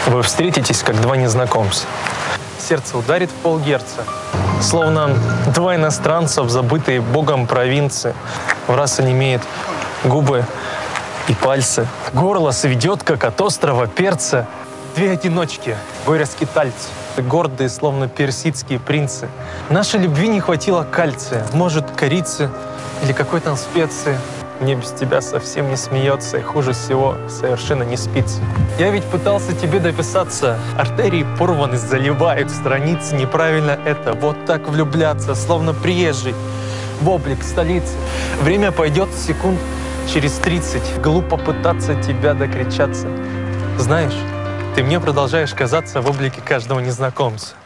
Вы встретитесь, как два незнакомца. Сердце ударит в полгерца. Словно два иностранца в забытой Богом провинции. В раз онемеет губы и пальцы. Горло сведет, как от острого перца. Две одиночки, горе-скитальцы. Гордые, словно персидские принцы. Нашей любви не хватило кальция. Может, корицы или какой там специи. Мне без тебя совсем не смеется, и хуже всего совершенно не спится. Я ведь пытался тебе дописаться. Артерии порваны, заливают страницы. Неправильно это, вот так влюбляться, словно приезжий в облик столицы. Время пойдет секунд через 30. Глупо пытаться тебя докричаться. Знаешь, ты мне продолжаешь казаться в облике каждого незнакомца.